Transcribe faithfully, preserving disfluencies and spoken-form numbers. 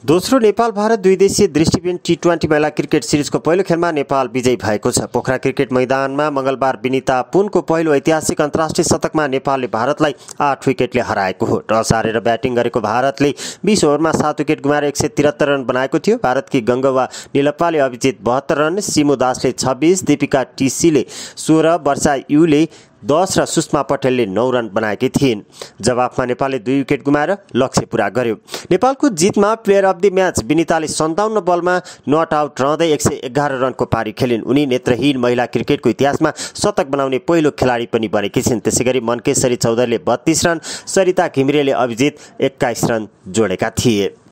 दोस्रो नेपाल भारत दुई देशीय दृष्टिबिन टी ट्वेन्टी महिला क्रिकेट सिरिजको पहिलो खेलमा नेपाल विजयी भएको छ। पोखरा क्रिकेट मैदानमा मंगलबार विनिता पुनको पहिलो ऐतिहासिक अन्तर्राष्ट्रिय शतकमा नेपालले भारतलाई आठ विकेटले हराएको हो। टस हारेर ब्याटिङ गरेको भारतले बीस ओभरमा सात विकेट गुमाएर एक सय त्रिहत्तर रन बनाएको थियो। भारतकी गङ्गवा निलप्पाले अभिजित बहत्तर रन, सिमु दासले छब्बीस, दीपिका टिसीले सोह्र, वर्षा युले दस र सुषमा पटेलले नौ रन बनाएकी थिइन्। जवाफमा नेपालले दुई विकेट गुमाएर लक्ष्य पूरा गर्यो। नेपालको जितमा प्लेयर अफ द म्याच विनिताले सन्ताउन्न बलमा नट आउट रहँदै एक सय एघार रनको पारी खेलिन्। उनी नेत्रहीन महिला क्रिकेटको इतिहासमा शतक बनाउने पहिलो खेलाडी पनि बनेकी छिन्। त्यसैगरी मनकेश्वरी चौधरीले बत्तीस रन, सरिता घिमिरेले अभिजित एक्काइस रन जोडेका थिए।